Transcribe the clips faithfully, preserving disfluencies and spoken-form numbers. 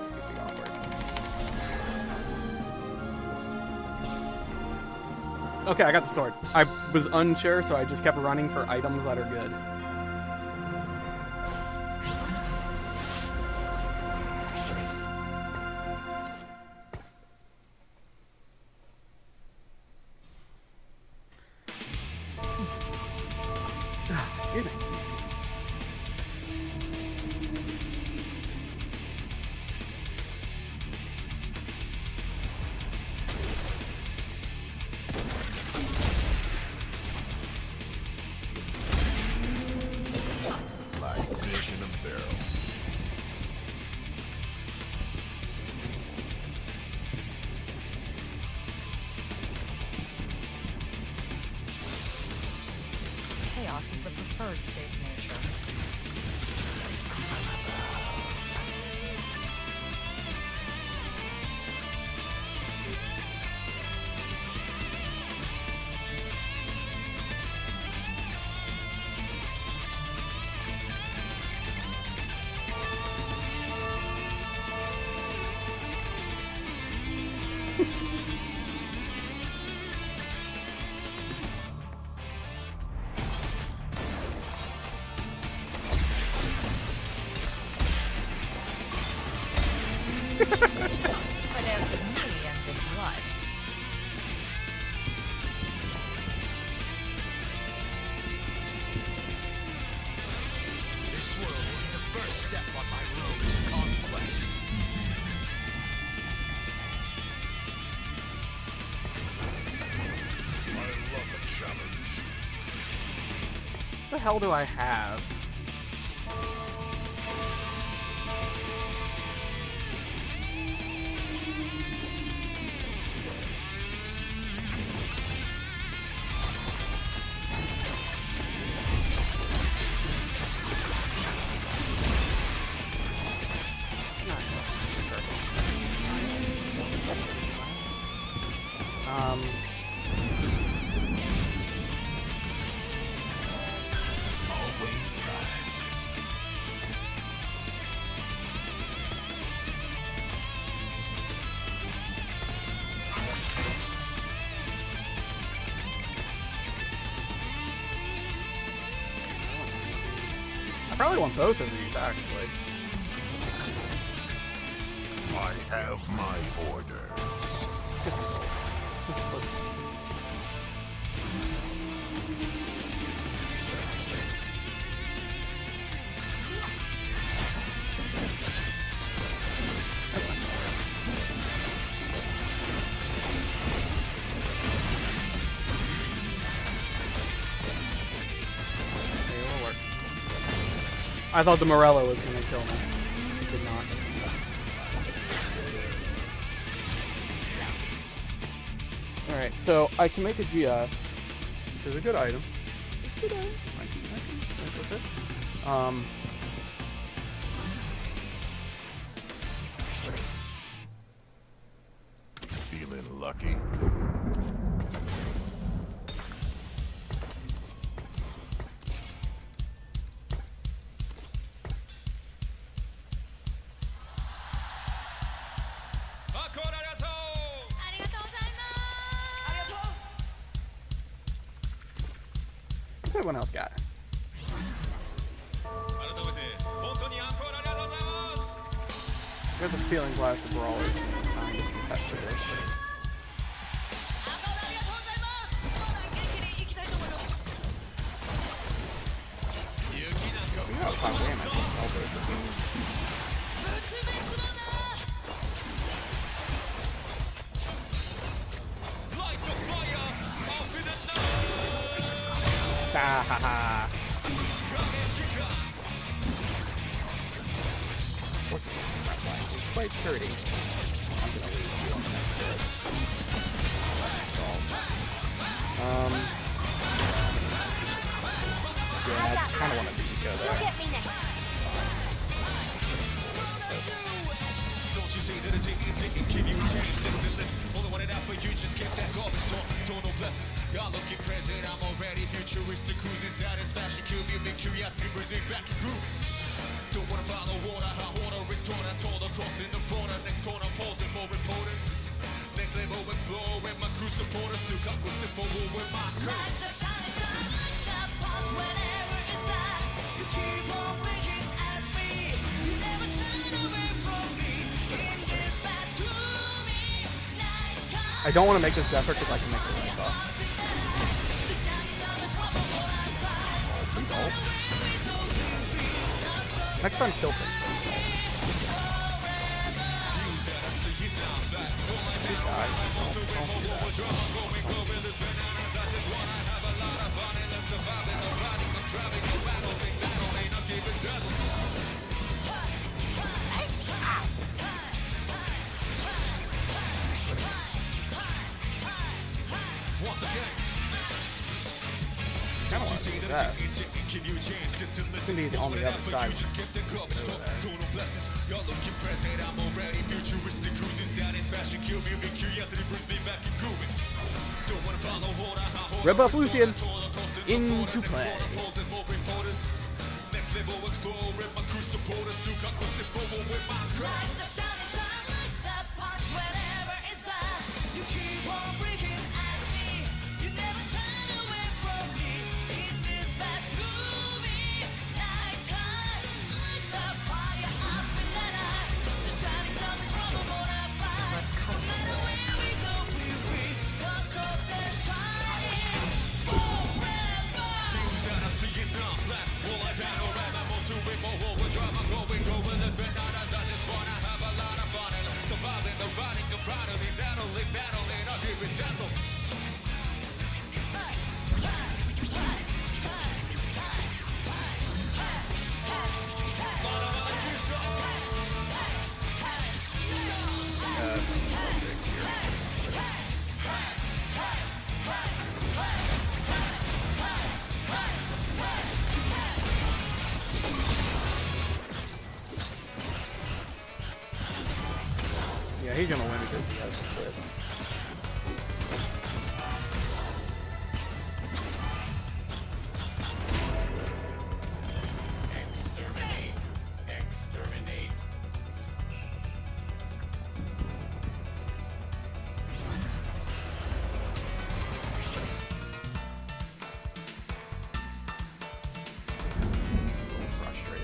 this is gonna be awkward. Okay, I got the sword. I was unsure, so I just kept running for items that are good. Excuse me. Chaos is the preferred state of nature. A dance with me ends in blood. This world will be the first step on my road to conquest. I love a challenge. What the hell do I have? Um, Always prime. I probably want both of these, actually. I have my orders. Just, just let's, that's fine. Okay, it'll work. I thought the Morello was gonna kill me. It did not. Alright, so I can make a G S, which is a good item. It's a good item. I can, I can work with it. Um, Feeling lucky? what's everyone else got? I have the feeling Clash of Brawlers is kind of competitive. You got five damage. I'll go for it. Ah, ha, ha. It's quite sturdy. I'm gonna leave you on that bit. Um. Yeah, I kind of want to beat you there. Get me next time. Don't you say that a chicken chicken give you a chance to list. Only one it out for you, just get that garbage talk. Total blessings. Y'all looking present, I'm already futuristic. Cruising satisfaction, kill me, make curiosity, bring me back to groove. Don't wanna follow water, hot water is torn. I told across in the floor. torn up poles and more important. Next level explore with my crew supporters. Still got with the forward with my crew. Like the shining star, like the pulse whenever it's like you keep on winking at me. You never turn away from me in this fast, gloomy night sky. I don't want to make this Zephyr because I can make the light off. Please ult. Next time, still think. Please die. Don't, don't do that. Once again. I don't want to do that. It's going to be on the other side. Red buff Lucian into play. Next level explore with my crew supporters to cut with the forward with my crew. Like the shining star, like the pulse whenever it's like you keep on winking at me. You never turn away from me in this fast, gloomy night sky. Like the fire up in the night, the shining star is from a bonfire. Let's cut No matter where we go, we free. Cause of the shining forever. News that I see is not black. Will I battle rap? I'm on to it more overdrive. I'm going over this been not as I just wanna have a lot of fun and surviving the riding the brotherly battling battling I'll give it dazzle. Yeah, he's gonna win because he has the blitz. Exterminate. Exterminate. It's a little frustrating.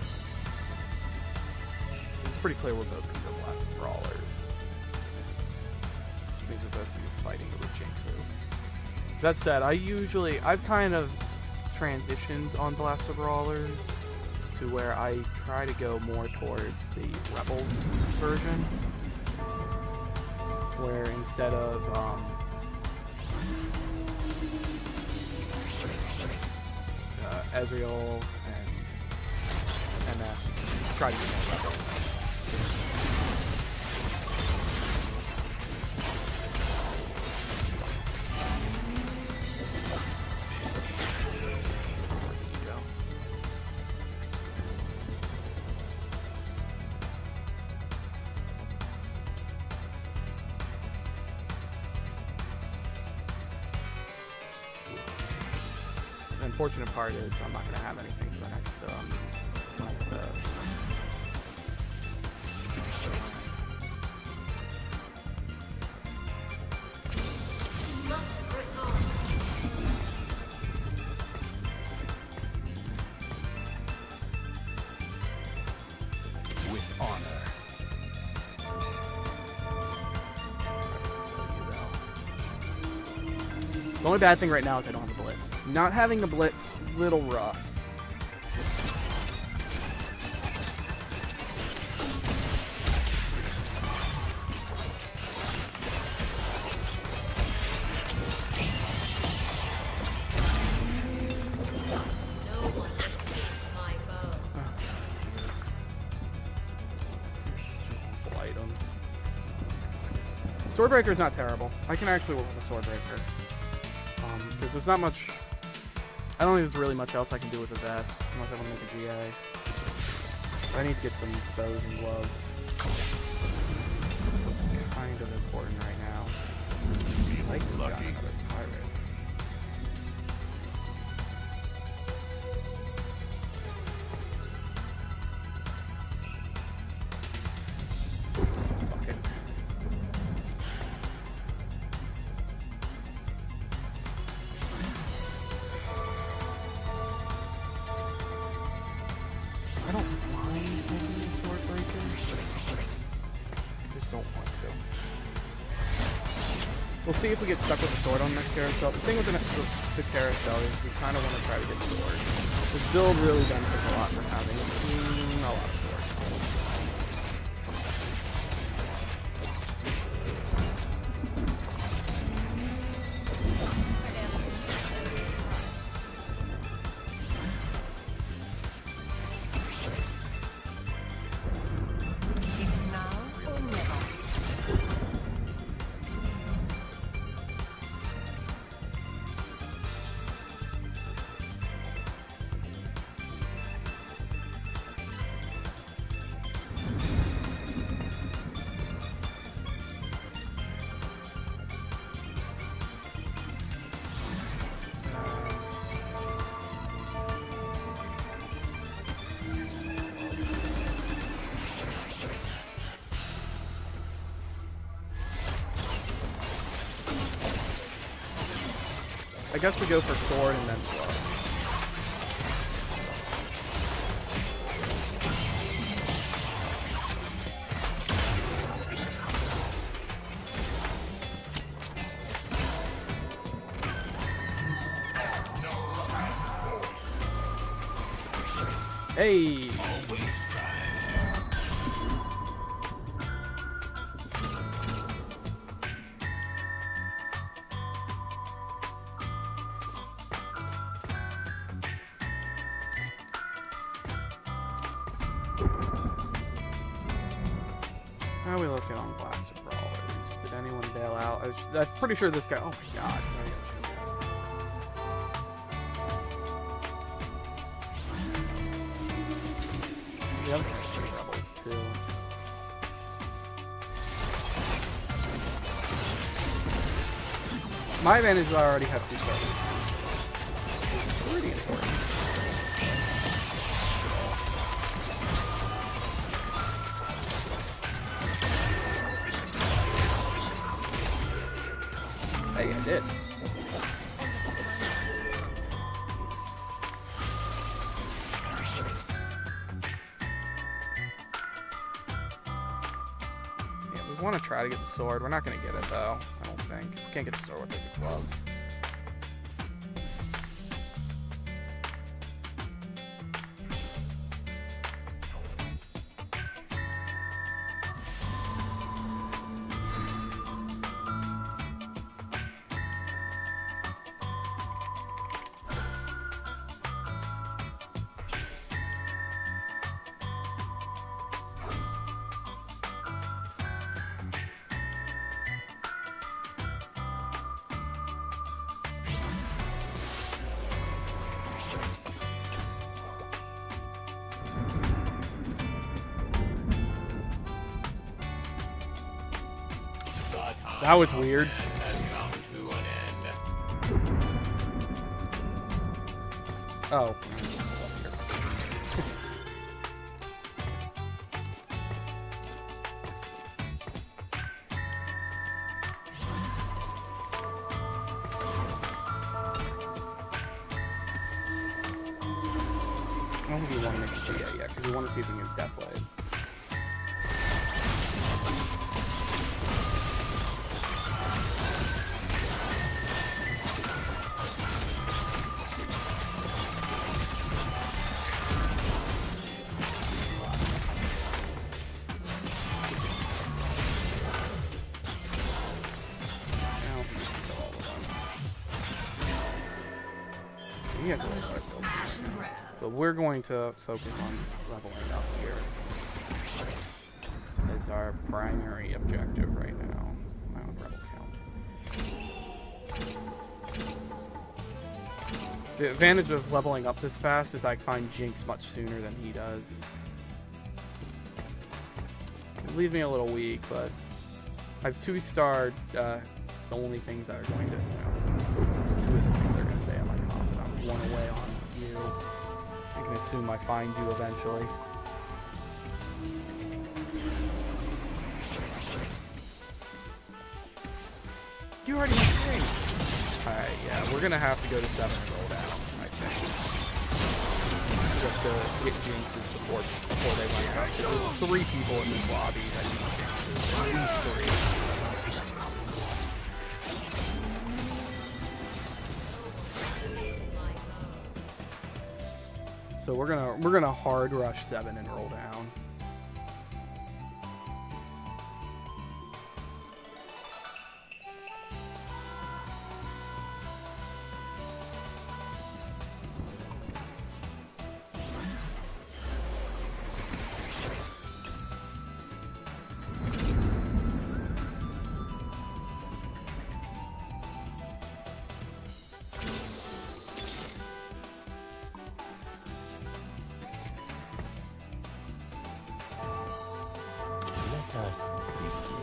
It's pretty clear we're both gonna go Blast of Brawlers. Which means we're both gonna be fighting over Jinxes. That said, I usually I've kind of transitioned on Blast of Brawlers to where I try to go more towards the Rebels version. Where instead of um uh, Ezreal and M S, try to do more Rebels. The unfortunate part is I'm not going to have anything for the next, um, like the... Must press on. With honor. The only bad thing right now is I don't have a Blitz. Not having a Blitz, little rough. No one escapes my bow. Oh, dear. It's such an awful item. Swordbreaker is not terrible. I can actually work with a Swordbreaker. Um, because there's not much... I don't think there's really much else I can do with the vest, unless I want to make a G A. But I need to get some bows and gloves. That's kind of important right now. I'd like to Lucky. got another pirate. Fuck. We'll see if we get stuck with the sword on the next carousel. The thing with the, the, the carousel is we kind of want to try to get the sword. This build really benefits a lot from having mm, a lot of swords. It's now or never. I guess we go for sword and then sword. Hey! How are we looking on Blaster Brawlers? Did anyone bail out? I was, I'm pretty sure this guy. Oh my god. The other guy's pretty rebels too. My advantage is I already have two stars. It's pretty important. Hey, I did. Yeah, we want to try to get the sword. We're not going to get it, though. I don't think. If we can't get the sword, we'll take the gloves. That was weird. Oh. I don't think we want to make it yet, yeah, because we want to see if we can get Deathblade. But we're going to focus on leveling up here as our primary objective right now. My own rebel count. The advantage of leveling up this fast is I find Jinx much sooner than he does. It leaves me a little weak, but I've two-starred uh, the only things that are going to, you know, two of the things that are going to stay on my comp. I'm one away on you. I can assume I find you eventually. You already have three. Alright, yeah, we're gonna have to go to seven and roll down, I think. Just to get Jinxes before, before they rank up. There's three people in this lobby that need Jinxes. At least three. So we're gonna we're gonna hard rush seven and roll down. Let us begin.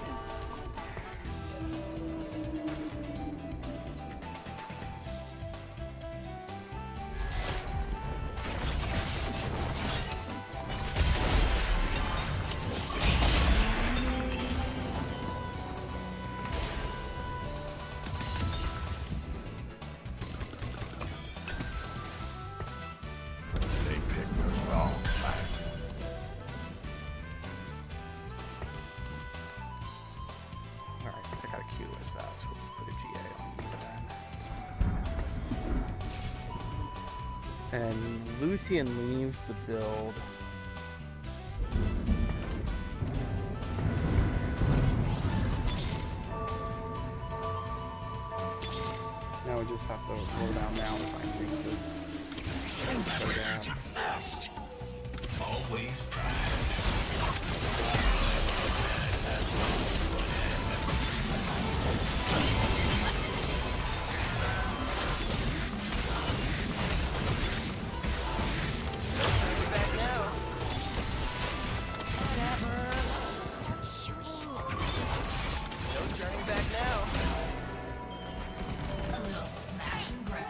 They picked the wrong fight. Alright, so I gotta Q list that, so we'll just put a G A on you then. And Lucian leaves the build. Now we just have to roll down now and find jinxes. So down. Fast. Always pride. Back now. Whatever. Start shooting. No turning back now. A little smash and grab.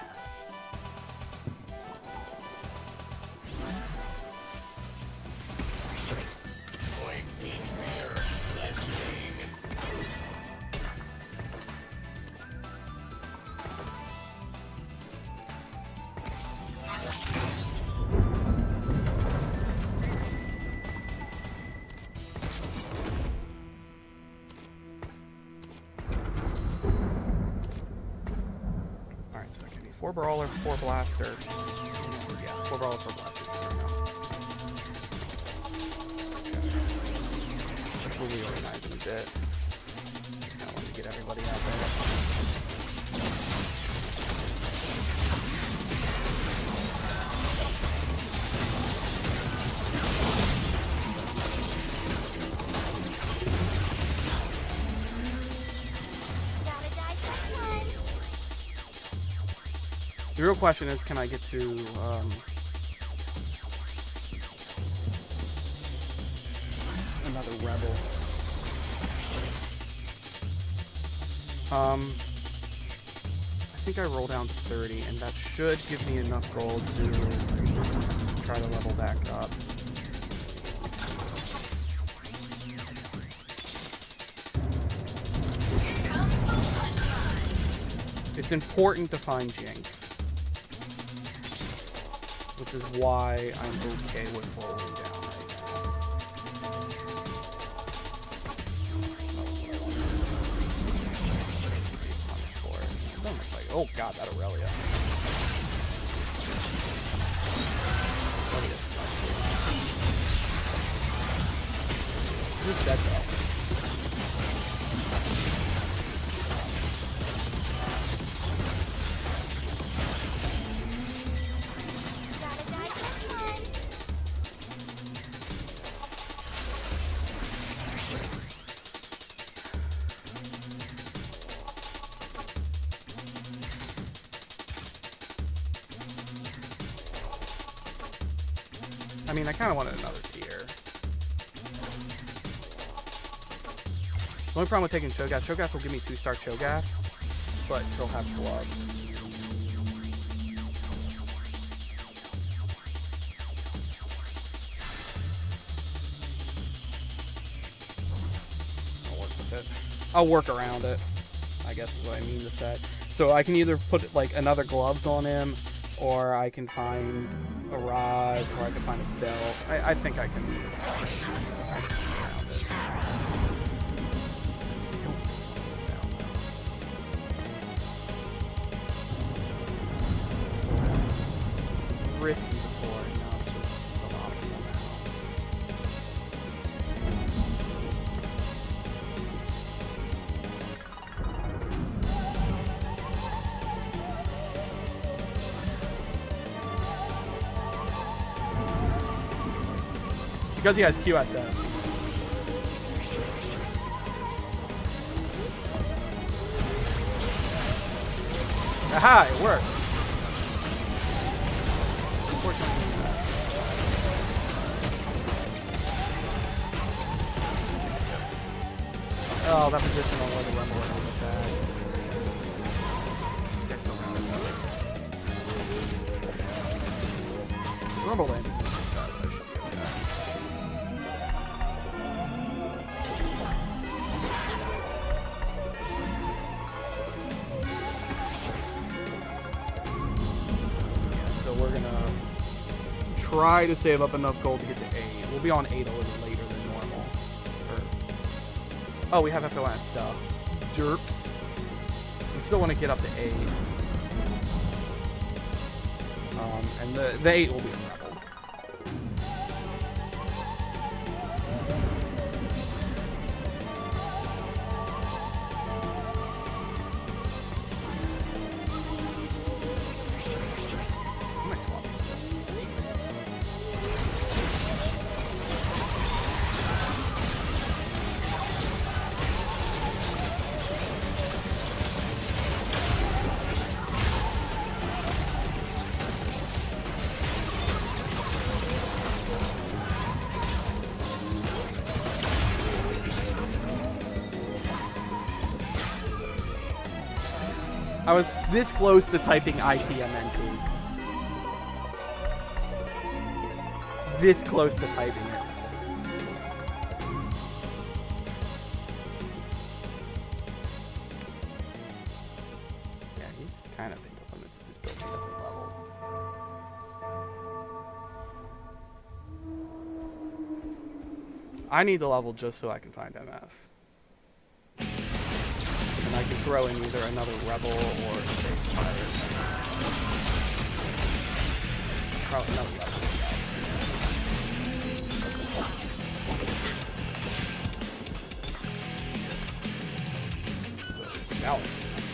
Alright, so I can do four brawler, four blaster. Yeah, four brawler, four blaster. We'll reorganize it a bit. I want to get everybody out there. Gotta die sometime. The real question is, can I get to um, another rebel? Um, I think I roll down to thirty, and that should give me enough gold to try to level back up. It's important to find Jinx, which is why I'm okay with rolling down right now. Like, oh god, that Aurelia. Who's dead though? Gotta die sometime. I mean, I kind of wanted another tier. The only problem with taking Cho'Gath, Cho'Gath will give me two-star Cho'Gath, but he'll have gloves. I'll work with it. I'll work around it, I guess is what I mean to say. So I can either put like another gloves on him, or I can find a rod, or I can find a belt. I, I think I can. I can work around it. It was risky before, now it's because he has Q S S. Aha, it worked. Unfortunately, oh, that position on the rumble went with that. Guess I'll round it up. Rumble landing. That should be okay. So we're gonna try to save up enough gold to get to eight. We'll be on eight a little later than normal. Or, oh, we have F O N. Duh. Derps. We still want to get up to eight. Um, and the, the eight will be a rebel. I might swap these two. I was this close to typing I T M N T. This close to typing it. Yeah, he's kind of into limits of his build. He doesn't level. I need to level just so I can find M F. And I can throw in either another rebel or base pirate. Probably another rebel. Challenge.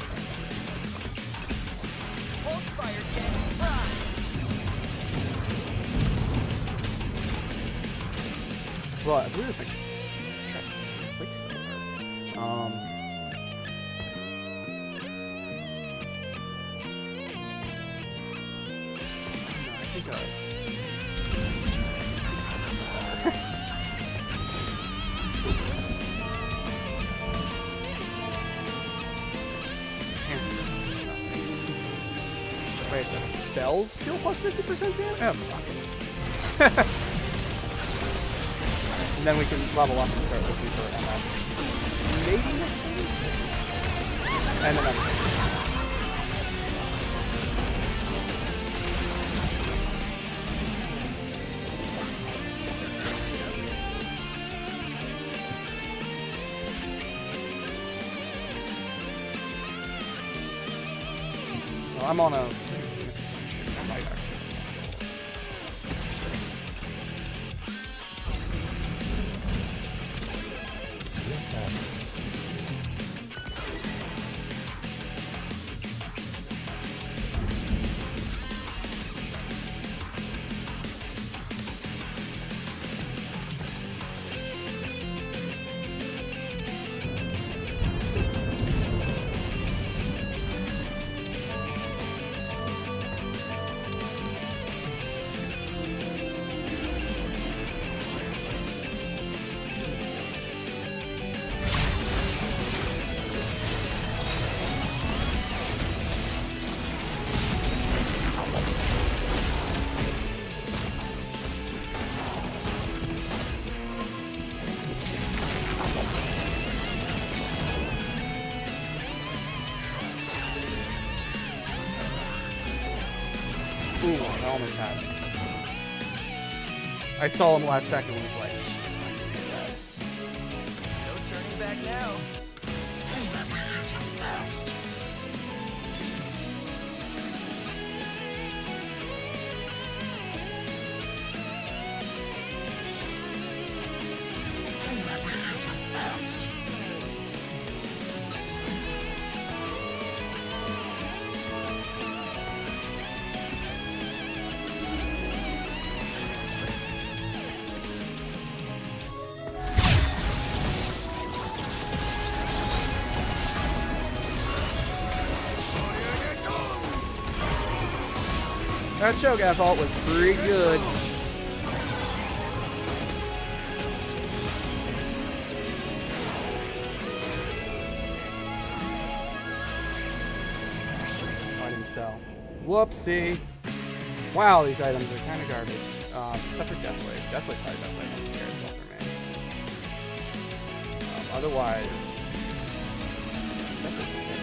Hold fire, gang. Ah! Well, I believe it's like check Quicksilver. Um. I think I. Wait a second. Spells deal plus fifty percent damage? Oh, fuck it. And then we can level up and start looking for M F. Maybe next time? And then M F. Well, I'm on a... I might actually. Ooh, I almost had him. I saw him last second when he was like, shit, I didn't hit that. No turning back now. That Cho'Gath ult was pretty good. Oh, I didn't sell. Whoopsie. Wow, these items are kind of garbage. Um, except for Deathblade. Deathblade's probably the best item here as well for me. Um, otherwise... Deathblade's the same.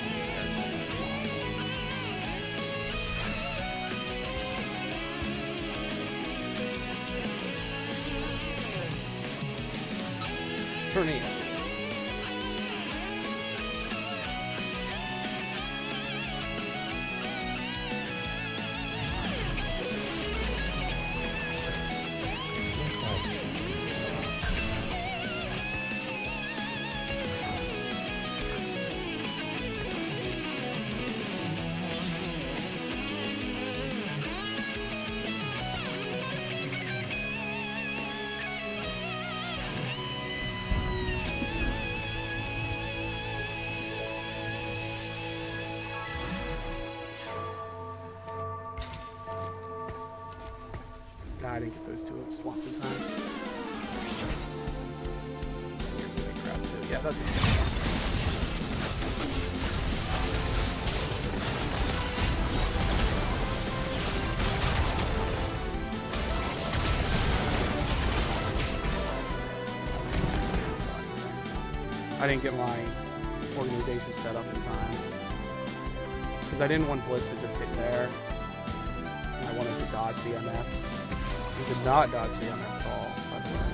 For me. Nah, I didn't get those two swapped in time. Crap too. Yeah, that's I didn't get my organization set up in time. Because I didn't want Blitz to just hit there. And I wanted to dodge the M F. You did not dodge the M F at all, by the way.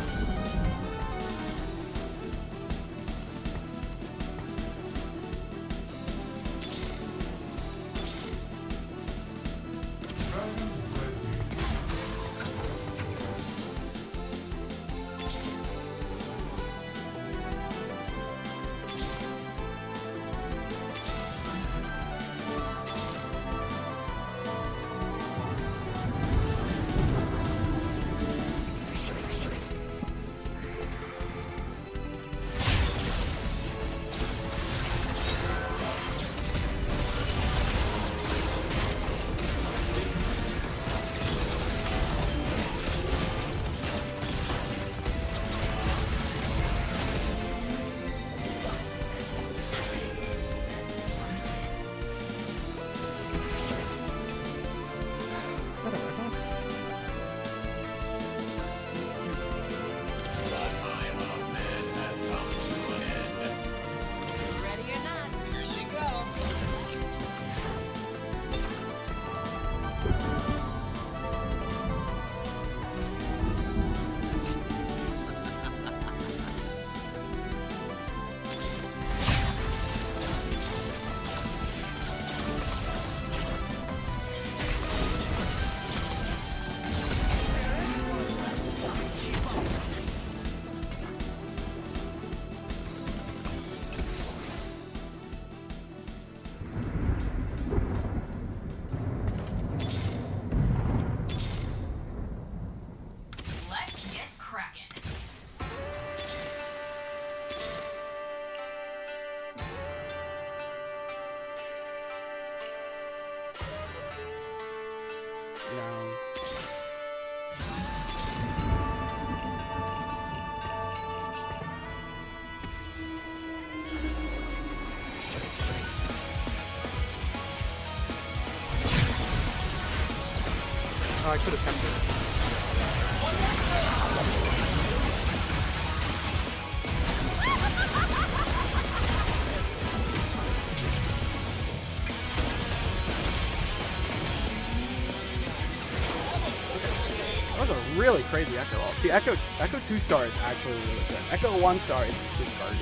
Oh, I could have kept it. That was a really crazy Echo ult. See, Echo Echo two star is actually really good. Echo one star is complete garbage.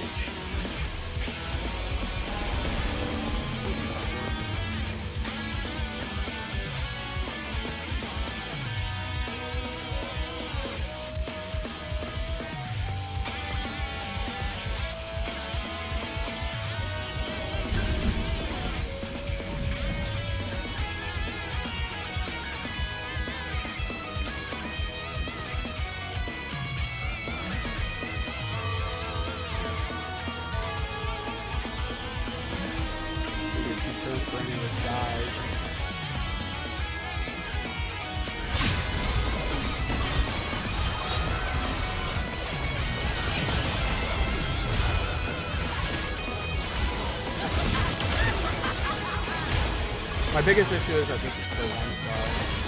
My biggest issue is I think it's still one star.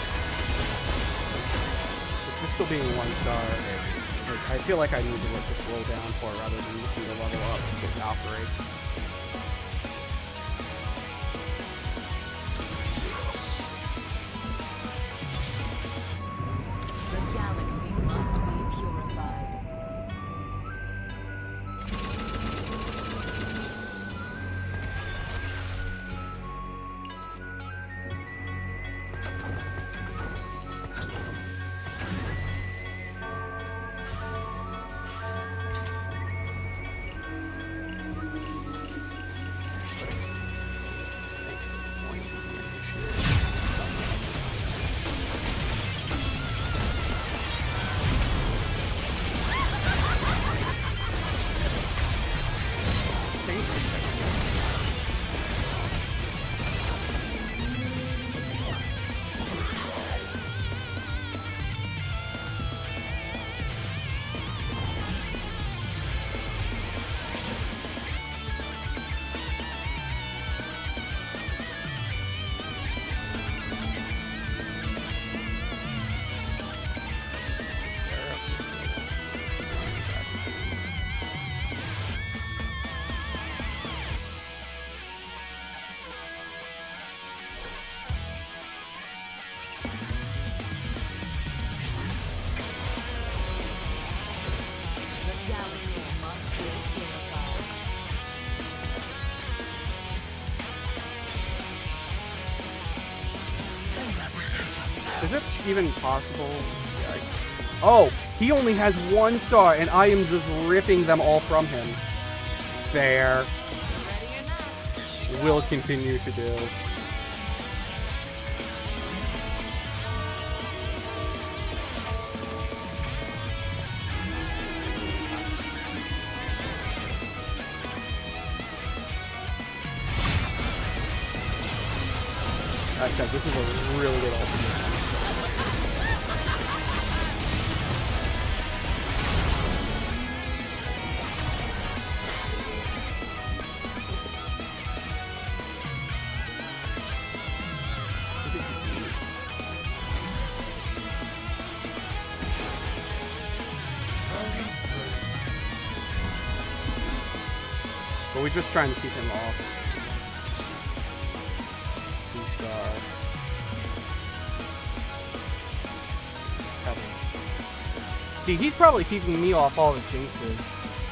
It's just still being one star. Like, I feel like I need to let this roll down for it rather than looking to level up with Valkyrie. The galaxy must be purified. The galaxy must be purified. Is it even possible? Yeah, I- Oh, he only has one star, and I am just ripping them all from him. Fair. Will continue to do. I said this is a really good ultimate. But we're just trying to keep him off. Two star. Pebble. See, he's probably keeping me off all the jinxes.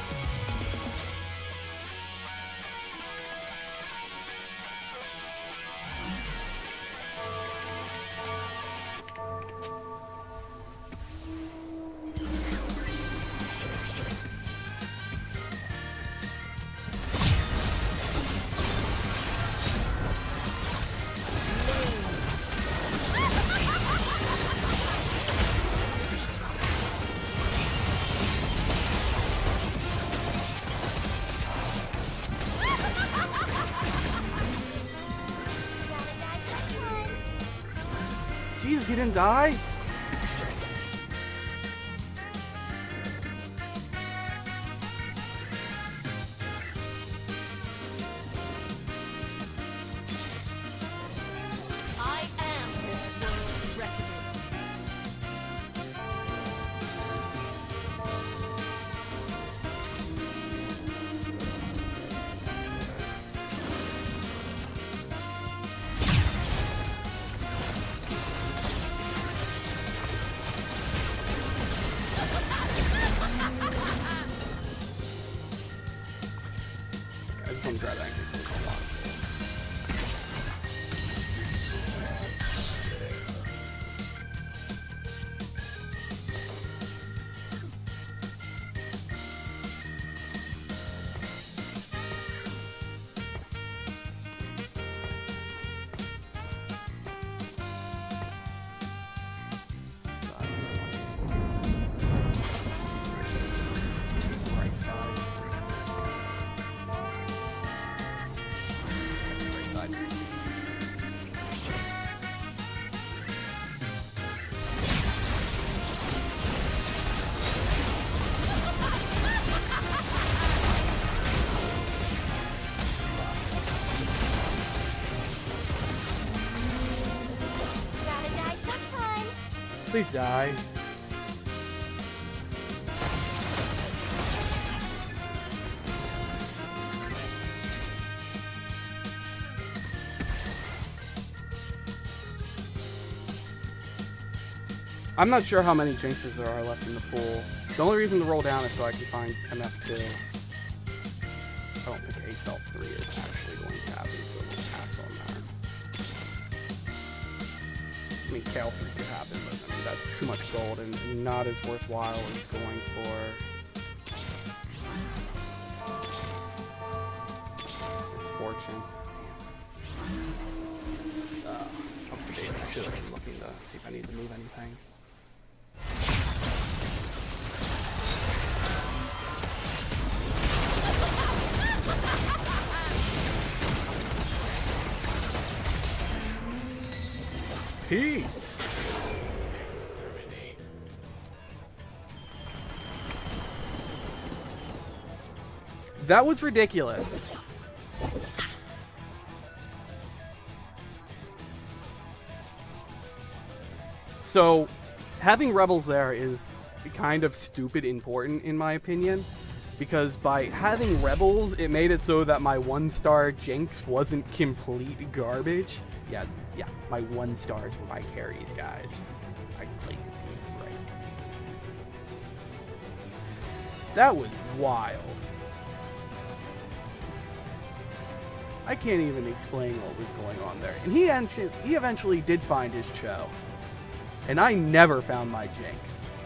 Jesus, he didn't die? I am this world's reckoning. Please die. I'm not sure how many Jinxes there are left in the pool. The only reason to roll down is so I can find M F two. I don't think Ace L three is actually going to happen, so we'll pass on that. I mean, K L three could happen, but I mean, that's too much gold and not as worthwhile as going for his fortune. Damn. Uh, I was debating. I should have been looking to see if I need to move anything. Peace. That was ridiculous. So, having rebels there is kind of stupid important in my opinion, because by having rebels, it made it so that my one-star Jinx wasn't complete garbage. Yeah, yeah, my one stars were my carries, guys. I played the game right. That was wild. I can't even explain what was going on there. And he, he eventually did find his Cho. And I never found my Jinx.